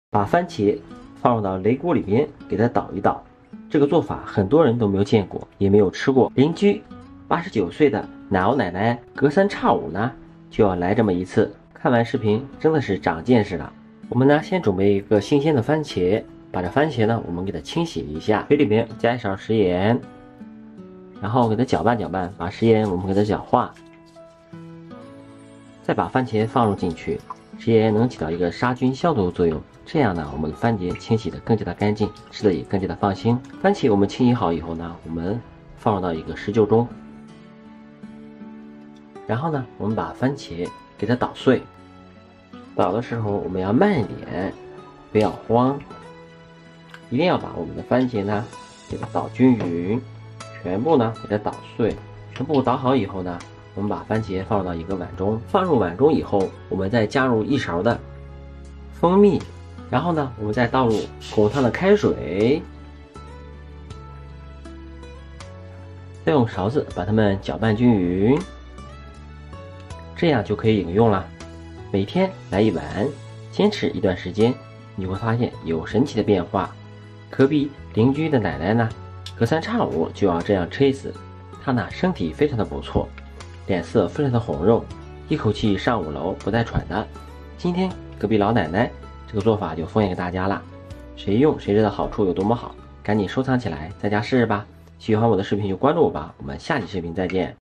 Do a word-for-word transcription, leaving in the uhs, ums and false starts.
把番茄放入到擂锅里边，给它捣一捣。这个做法很多人都没有见过，也没有吃过。邻居八十九岁的老奶奶隔三差五呢就要来这么一次。看完视频真的是长见识了。我们呢先准备一个新鲜的番茄，把这番茄呢我们给它清洗一下，水里面加一勺食盐，然后给它搅拌搅拌，把食盐我们给它搅化，再把番茄放入进去。食盐能起到一个杀菌消毒作用，这样呢我们番茄清洗的更加的干净，吃的也更加的放心。番茄我们清洗好以后呢，我们放入到一个石臼中，然后呢我们把番茄给它捣碎。捣的时候我们要慢一点，不要慌，一定要把我们的番茄呢给它捣均匀，全部呢给它捣碎。全部捣好以后呢，我们把番茄放入到一个碗中，放入碗中以后，我们再加入一勺的蜂蜜，然后呢我们再倒入滚烫的开水，再用勺子把它们搅拌均匀，这样就可以饮用了。每天来一碗，坚持一段时间，你会发现有神奇的变化。隔壁邻居的奶奶呢，隔三差五就要这样吃一次，她呢身体非常的不错，脸色非常的红润，一口气上五楼不带喘的。今天隔壁老奶奶这个做法就分享给大家了，谁用谁知道好处有多么好，赶紧收藏起来，在家试试吧。喜欢我的视频就关注我吧，我们下期视频再见。